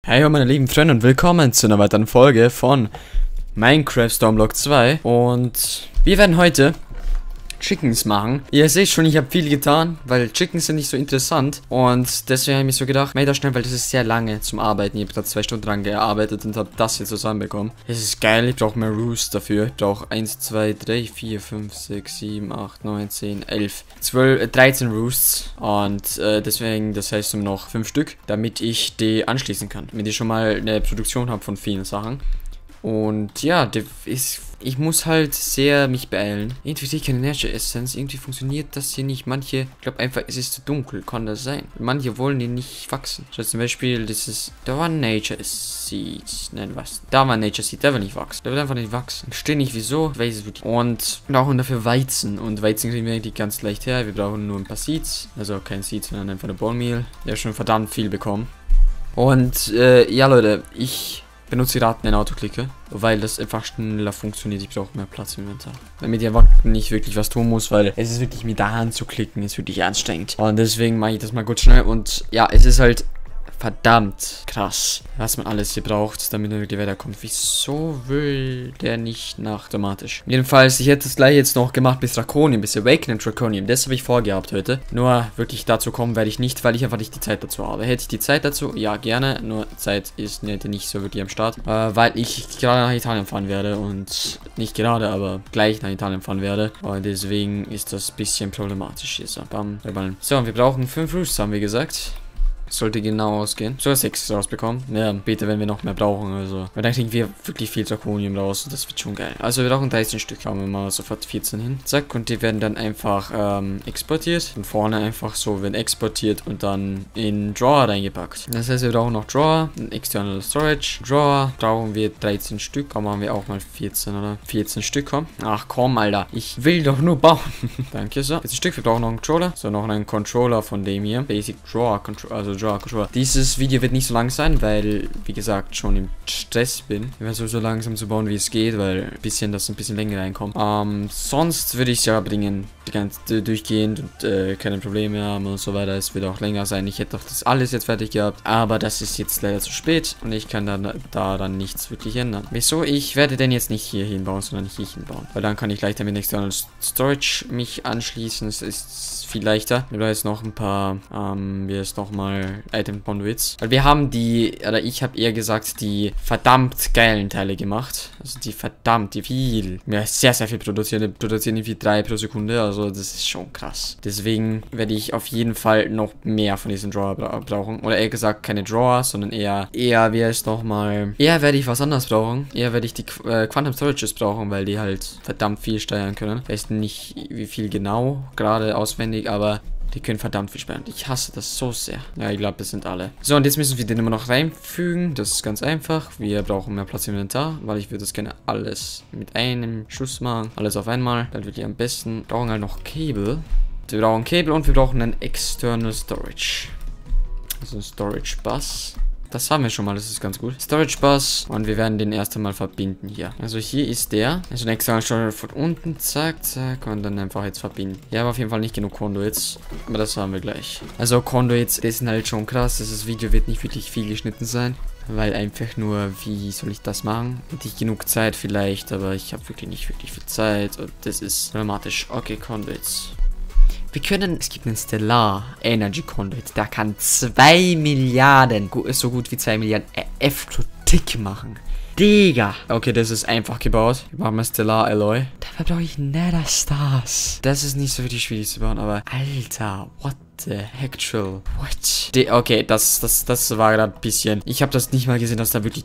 Hey meine lieben Freunde und willkommen zu einer weiteren Folge von Minecraft Stormblock 2. Und wir werden heute Chickens machen. Ihr seht schon, ich habe viel getan, weil Chickens sind nicht so interessant. Und deswegen habe ich mir so gedacht, mach das schnell, weil das ist sehr lange zum Arbeiten. Ich habe da 2 Stunden dran gearbeitet und habe das hier zusammenbekommen. Es ist geil, ich brauche mehr Roost dafür. Ich brauche 1, 2, 3, 4, 5, 6, 7, 8, 9, 10, 11, 12, 13 Roosts. Und deswegen, das heißt nur noch 5 Stück, damit ich die anschließen kann. Damit ich schon mal eine Produktion habe von vielen Sachen. Und ja, ich muss halt sehr mich beeilen. Irgendwie sehe ich keine Nature Essence. Irgendwie funktioniert das hier nicht. Manche, ich glaube einfach, es ist zu dunkel. Kann das sein? Manche wollen die nicht wachsen. So zum Beispiel, da war Nature Seed. Nein, was? Da war Nature Seed. Der will nicht wachsen. Der will einfach nicht wachsen. Ich verstehe nicht wieso. Ich weiß es wirklich. Und wir brauchen dafür Weizen. Und Weizen kriegen wir eigentlich ganz leicht her. Wir brauchen nur ein paar Seeds. Also kein Seed, sondern einfach eine Bone Meal. Der hat schon verdammt viel bekommen. Und ja Leute, ich benutze gerade einen Autoklicker, weil das einfach schneller funktioniert. Ich brauche mehr Platz im Inventar. Damit ich einfach nicht wirklich was tun muss, weil es ist wirklich, mir da anzuklicken, ist wirklich anstrengend. Und deswegen mache ich das mal gut schnell. Und ja, es ist halt verdammt krass, was man alles hier braucht, damit man wirklich weiterkommt. Wieso will der nicht nach automatisch? Jedenfalls, ich hätte das gleich jetzt noch gemacht bis Draconium, bis Awakening Draconium. Das habe ich vorgehabt heute. Nur wirklich dazu kommen werde ich nicht, weil ich einfach nicht die Zeit dazu habe. Hätte ich die Zeit dazu? Ja, gerne. Nur Zeit ist nicht so wirklich am Start. Weil ich gerade nach Italien fahren werde und nicht gerade, aber gleich nach Italien fahren werde. Und deswegen ist das ein bisschen problematisch hier. So, bam, so, und wir brauchen 5 Roosts, haben wir gesagt. Sollte genau ausgehen. Sogar 6 rausbekommen. Ja, bitte, wenn wir noch mehr brauchen. Also, weil dann kriegen wir wirklich viel Draconium raus. Und das wird schon geil. Also, wir brauchen 13 Stück. Schauen wir mal sofort 14 hin. Zack. Und die werden dann einfach exportiert. Von vorne einfach so, werden exportiert und dann in Drawer reingepackt. Das heißt, wir brauchen noch Drawer, ein External Storage. Drawer brauchen wir 13 Stück. Komm, machen wir auch mal 14, oder? 14 Stück, komm. Ach komm, Alter. Ich will doch nur bauen. Danke, so. 14 Stück. Wir brauchen noch einen Controller. So, noch einen Controller von dem hier. Basic Drawer Controller. Also Drawer Controller. Dieses Video wird nicht so lang sein, weil, wie gesagt, schon im Stress bin. Ich versuche so langsam zu bauen, wie es geht, weil das ein bisschen länger reinkommt. Sonst würde ich es ja bringen, die ganze durchgehend und keine Probleme haben und so weiter. Es wird auch länger sein. Ich hätte doch das alles jetzt fertig gehabt, aber das ist jetzt leider zu spät und ich kann dann nichts wirklich ändern. Wieso? Ich werde den jetzt nicht hier hinbauen, sondern hier hinbauen, weil dann kann ich leichter mit External Storage mich anschließen. Es ist viel leichter. Wir brauchen jetzt noch ein paar, wie heißt nochmal, Item Conduits. Weil wir haben ich habe eher gesagt, die verdammt geilen Teile gemacht. Also die viel, ja, sehr, sehr viel produzieren. Die produzieren irgendwie 3 pro Sekunde, also das ist schon krass. Deswegen werde ich auf jeden Fall noch mehr von diesen Drawer brauchen. Oder eher gesagt, keine Drawer, sondern eher, wie heißt nochmal, eher werde ich was anderes brauchen. Eher werde ich die Quantum Storages brauchen, weil die halt verdammt viel steuern können. Ich weiß nicht, wie viel genau, gerade auswendig, aber die können verdammt viel sparen. Ich hasse das so sehr. Ja, ich glaube, das sind alle. So, und jetzt müssen wir den immer noch reinfügen. Das ist ganz einfach. Wir brauchen mehr Platz im Inventar, weil ich würde das gerne alles mit einem Schuss machen. Alles auf einmal. Dann wirklich am besten. Wir brauchen halt noch Cable. Wir brauchen Cable und wir brauchen einen External Storage. Also ein Storage Bus. Das haben wir schon mal, das ist ganz gut. Storage Bus. Und wir werden den erst einmal verbinden hier. Also hier ist der. Also ein extra Storage von unten. Zack, zack. Und dann einfach jetzt verbinden. Wir haben auf jeden Fall nicht genug Conduits. Aber das haben wir gleich. Also Conduits, das sind halt schon krass. Das Video wird nicht wirklich viel geschnitten sein. Weil einfach nur, wie soll ich das machen? Hätte ich genug Zeit vielleicht. Aber ich habe wirklich nicht wirklich viel Zeit. Und das ist dramatisch. Okay, Conduits. Wir können, es gibt einen Stellar Energy Conduit, der kann 2 Milliarden, so gut wie 2 Milliarden F pro Tick machen. Digga. Okay, das ist einfach gebaut. Wir machen mal Stellar Alloy. Dafür brauche ich Nether Stars. Das ist nicht so wirklich schwierig zu bauen, aber Alter, what the actual, what? Okay, das war gerade ein bisschen, ich habe das nicht mal gesehen, dass da wirklich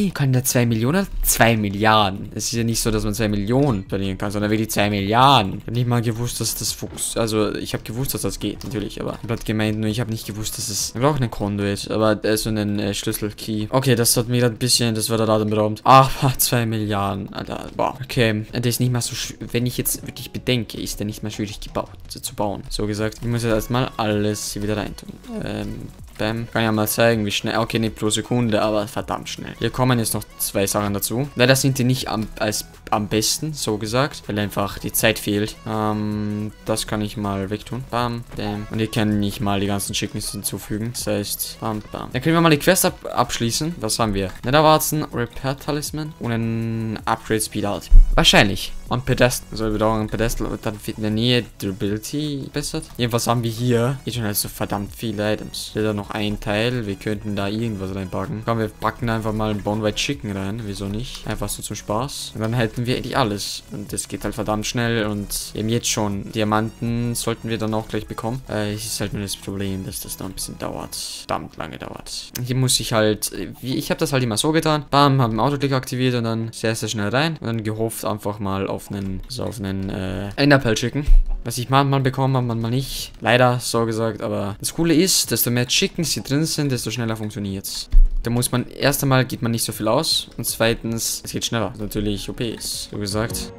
2 Millionen? 2 Milliarden. Es ist ja nicht so, dass man 2 Millionen verlieren kann, sondern wirklich 2 Milliarden. Ich habe nicht mal gewusst, dass das funktioniert. Also, ich habe gewusst, dass das geht, natürlich, aber ich habe gemeint, nur ich habe nicht gewusst, dass es, wir brauchen einen Conduit, aber so einen Schlüssel-Key. Okay, das hat mir gerade ein bisschen, das war da atemberaubend. Ach, 2 Milliarden, Alter, wow. Okay, der ist nicht mal so, wenn ich jetzt wirklich bedenke, ist der nicht mehr schwierig zu bauen. So gesagt, ich muss jetzt erstmal alles hier wieder rein tun. Bam. Kann ja mal zeigen, wie schnell. Okay, nicht pro Sekunde, aber verdammt schnell. Hier kommen jetzt noch 2 Sachen dazu. Leider sind die nicht am besten, so gesagt, weil einfach die Zeit fehlt. Das kann ich mal wegtun. Bam, bam. Und hier kann ich mal die ganzen Chickens hinzufügen. Das heißt, bam, bam. Dann können wir mal die Quest abschließen. Was haben wir? Netherwarzen, Repair Talisman und ein Upgrade Speed Alt. Wahrscheinlich. Und Pedestal. Also wieder auch ein Pedestal. Und dann in der Nähe Durability bessert. Jedenfalls haben wir hier schon halt so verdammt viele Items. Hier dann noch ein Teil. Wir könnten da irgendwas reinpacken. Komm, wir packen einfach mal ein Bonwhite Chicken rein. Wieso nicht? Einfach so zum Spaß. Und dann hätten wir endlich alles. Und das geht halt verdammt schnell. Und eben jetzt schon. Diamanten sollten wir dann auch gleich bekommen. Es ist halt nur das Problem, dass das noch ein bisschen dauert. Verdammt lange dauert. Hier muss ich halt. Ich habe das halt immer so getan. Bam, habe den Autoklick aktiviert und dann sehr, sehr schnell rein. Und dann gehofft einfach mal auf einen Enderpearl Chicken. Was ich manchmal bekomme, manchmal nicht. Leider, so gesagt. Aber das Coole ist, desto mehr Chickens hier drin sind, desto schneller funktioniert's. Da muss man, erst einmal geht man nicht so viel aus. Und zweitens, es geht schneller. Was natürlich OP ist, so gesagt.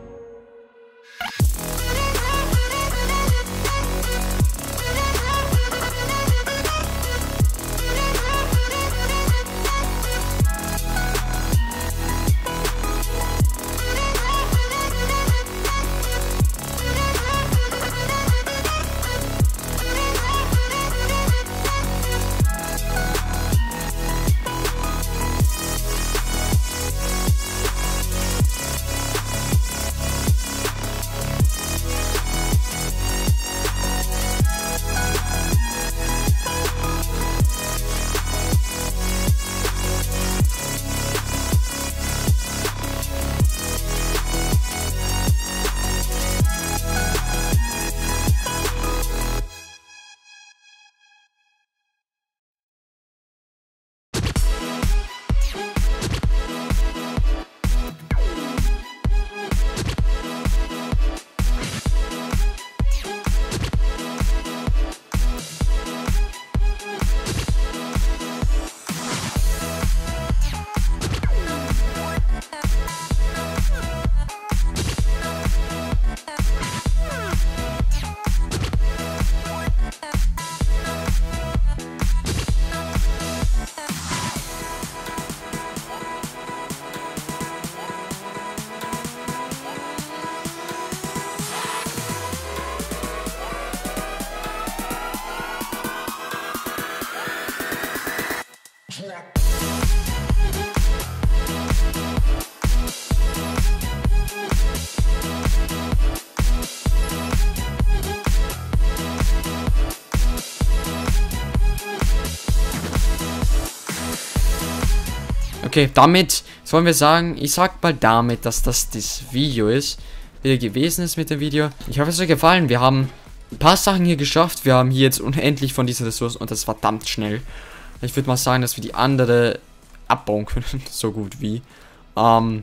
Okay, damit sollen wir sagen, ich sag mal damit, dass das Video ist, wieder gewesen ist mit dem Video. Ich hoffe, es hat euch gefallen. Wir haben ein paar Sachen hier geschafft. Wir haben hier jetzt unendlich von diesen Ressourcen und das ist verdammt schnell. Ich würde mal sagen, dass wir die andere abbauen können, so gut wie. Weil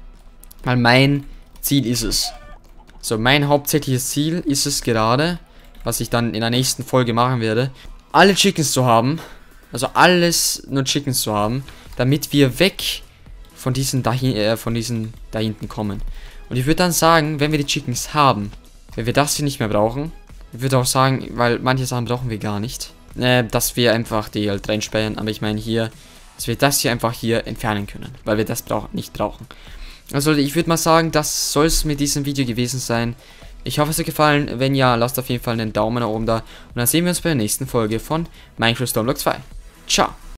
mein Ziel ist es. So, mein hauptsächliches Ziel ist es gerade, was ich dann in der nächsten Folge machen werde, alle Chickens zu haben. Also alles nur Chickens zu haben, damit wir weg von diesen da hinten kommen. Und ich würde dann sagen, wenn wir die Chickens haben, wenn wir das hier nicht mehr brauchen, ich würde auch sagen, weil manche Sachen brauchen wir gar nicht, dass wir einfach die halt reinsperren. Aber ich meine hier, dass wir das hier einfach hier entfernen können, weil wir das nicht brauchen. Also ich würde mal sagen, das soll es mit diesem Video gewesen sein. Ich hoffe, es hat gefallen. Wenn ja, lasst auf jeden Fall einen Daumen nach oben da. Und dann sehen wir uns bei der nächsten Folge von Minecraft Stormblock 2. Ciao.